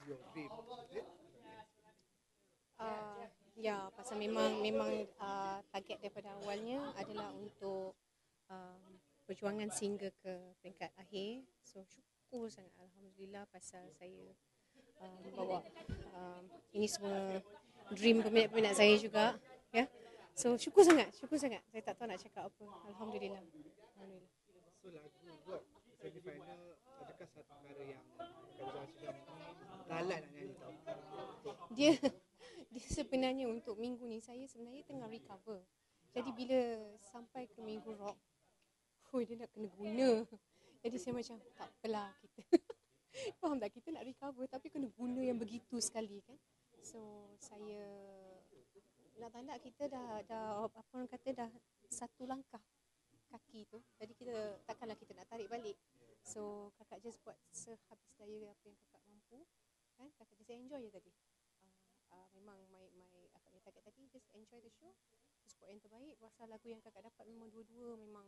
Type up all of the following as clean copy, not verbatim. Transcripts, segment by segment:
your dream, is it? Ya, pasal memang target daripada awalnya adalah untuk perjuangan sehingga ke peringkat akhir. So syukur sangat alhamdulillah pasal saya bawa ini semua dream peminat-peminat saya juga, ya. So syukur sangat. Saya tak tahu nak cakap apa. Alhamdulillah. So lagu buat semi-final, adakah satu perkara yang Kak Zah cakap ni lalat nak nyanyi tau? Dia dia sebenarnya untuk minggu ni saya sebenarnya tengah recover. Jadi bila sampai ke minggu rock, dia nak kena guna. Jadi saya macam tak apalah kita. Faham tak, kita nak recover tapi kena guna yang begitu sekali kan. So saya nak tanda kita dah apa orang kata dah satu langkah kaki tu. Jadi kita takkanlah kita nak tarik balik. So kakak just buat sehabis daya apa yang kakak mampu kan. Kakak just enjoy je tadi. Memang akak punya target tadi just enjoy the show, just buat yang terbaik. Pasal lagu yang kakak dapat memang dua-dua memang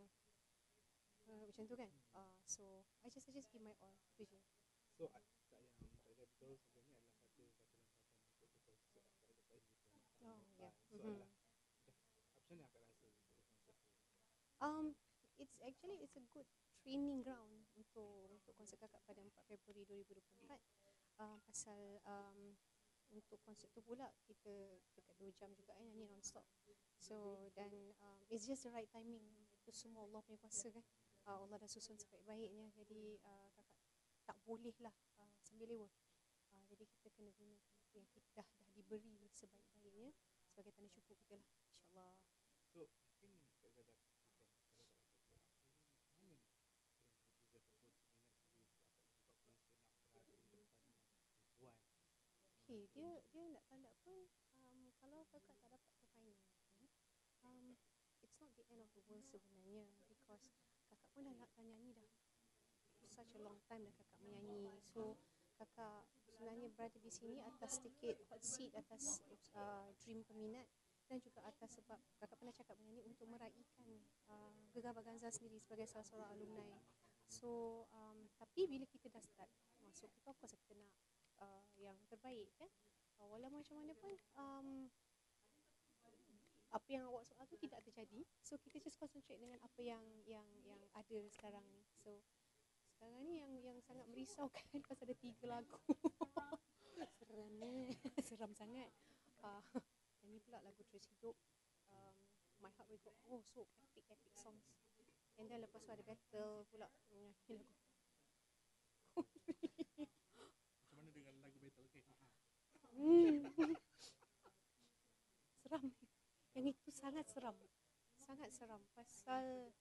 macam tu kan. So I just give my all. Tu je. So yang Kak Zah beritahu sebelum ni adalah satu lompatan untuk ke konsert pada Kak Oh ya. So adalah macam mana akak rasa untuk konsert tu? It's a good training ground untuk konsert kakak pada 4 Februari 2024. Pasal untuk konsert tu pula kita dekat 2 jam juga nyanyi non-stop. So dan it's just the right timing. Itu semua Allah punya kuasa kan. Allah dah susun sebaik-baiknya. Jadi kakak tak boleh lah sambil lewa. Jadi kita kena gunakan apa yang kita dah diberi sebaik-baiknya sebagai tanda syukur kita lah, insyaAllah. So mungkin Kak Zah dah berikan kalau tak rasa mana ni yang netizen ataupun peminat sendiri sebab akak juga punya senak perhatian depan dengan perempuan. Dia nak tanda pun kalau kakak tak dapat ke final it's not the end of the world sebenarnya, because kakak pun dah nyanyi dah such a long time dah kakak menyanyi. So kakak sebenarnya berada di sini atas tiket hot seat, atas dream peminat, dan juga atas sebab kakak pernah cakap menyanyi untuk meraihkan Gegar Baganza sendiri sebagai salah seorang alumni. So tapi bila kita dah start masuk, kita of course kita nak yang terbaik kan. Walau macam mana pun apa yang awak soal tu tidak terjadi. So kita just concentrate dengan apa yang ada sekarang ni. So sekarang ni yang sangat merisaukan pasal ada 3 lagu. Seram sangat. Ini pula lagu Terus Hidup, My Heart Will Go, so epic songs. And then lepas tu ada battle pula menyanyi lagu. Macam mana dengan lagu battle? Okay. Seram. Yang itu sangat seram pasal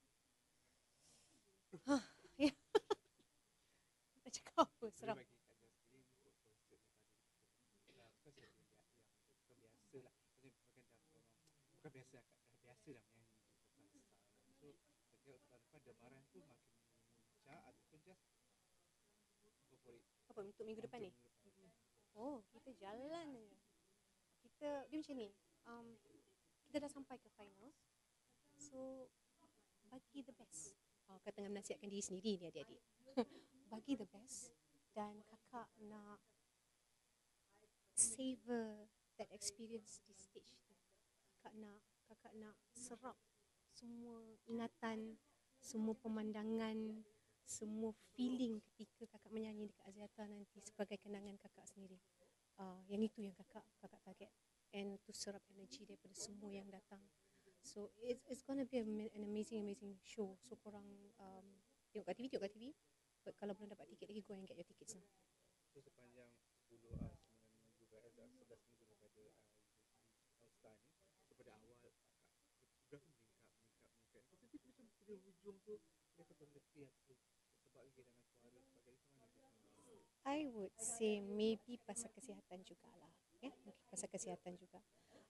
ya. Nak cakap apa, seram. Bagi Kak Zah sendiri untuk konsert yang tadi kita bukan biasa lah, bukan biasa akak dah biasa dah menyanyi untuk Kalsar. So saya kira untuk tahun depan debaran tu makin memuncak ataupun just go for it. Apa untuk minggu depan ni? Kita jalan je. Dia macam ni. Kita dah sampai ke finals. So bagi the best. Kakak tengah menasihatkan diri sendiri ni adik-adik. Bagi the best. Dan kakak nak savor that experience di stage tu. Kakak nak serap semua ingatan, semua pemandangan, semua feeling ketika kakak menyanyi dekat Aziata nanti sebagai kenangan kakak sendiri. Yang itu yang kakak target. And to serap energy daripada semua yang datang. So it's gonna be an amazing show. So korang tengok kat TV. But kalau belum dapat tiket lagi, go and get your tickets now. So sepanjang 9 minggu 11 minggu daripada All Star ni, so pada awal akak program tu meningkat. Tapi macam pada hujung tu dia kata letih ataupun sebab kehilangan suara sebagainya, macam mana? I would say maybe pasal kesihatan jugalah. Mungkin pasal kesihatan juga.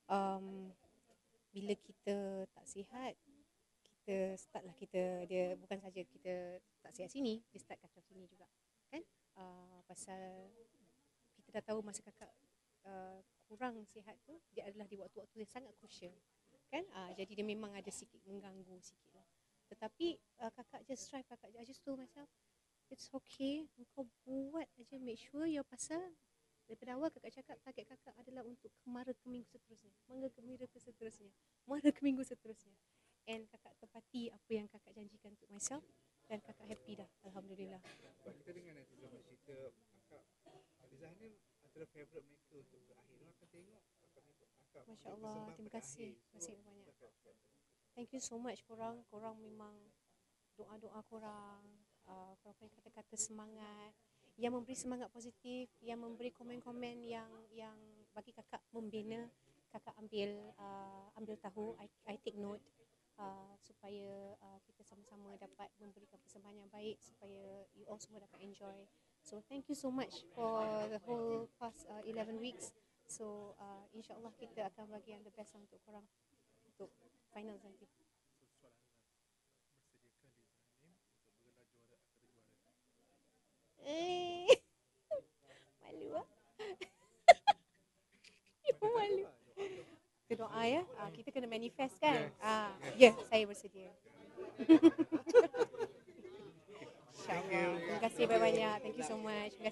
Bila kita tak sihat, kita start lah dia bukan saja kita tak sihat sini, dia start kacau sini juga kan. Pasal kita dah tahu masa kakak kurang sihat tu, dia adalah di waktu-waktu yang sangat crucial kan. Jadi dia memang ada sikit mengganggu sikit lah. Tetapi kakak just strive, I just told myself it's okay, kau buat aja, make sure your pasal Daripada awal kakak cakap target kakak adalah untuk kemara ke minggu seterusnya, mangga ke minggu seterusnya, mara ke minggu seterusnya. And kakak tepati apa yang kakak janjikan untuk myself, dan kakak happy dah, alhamdulillah. Sebab kita dengan netizen bercerita, akak Rizah ni antara favourite mereka untuk ke akhir. Dia akan tengok, akan ikut akak Masya beri Allah, persembahan terima pada kasih, akhir. terima kasih banyak. Thank you so much korang memang doa-doa korang, korang punya kata-kata semangat yang memberi semangat positif, yang memberi komen-komen yang bagi kakak membina. Kakak ambil tahu, I take note, supaya kita sama-sama dapat memberikan persembahan yang baik supaya you all semua dapat enjoy. So thank you so much for the whole past 11 weeks. So insyaAllah kita akan bagi yang the best untuk korang untuk final nanti. Malu ah. Malu. Kita doa ya. Kita kena manifest kan. Ya, saya bersedia. InsyaAllah. Terima kasih banyak. Thank you so much.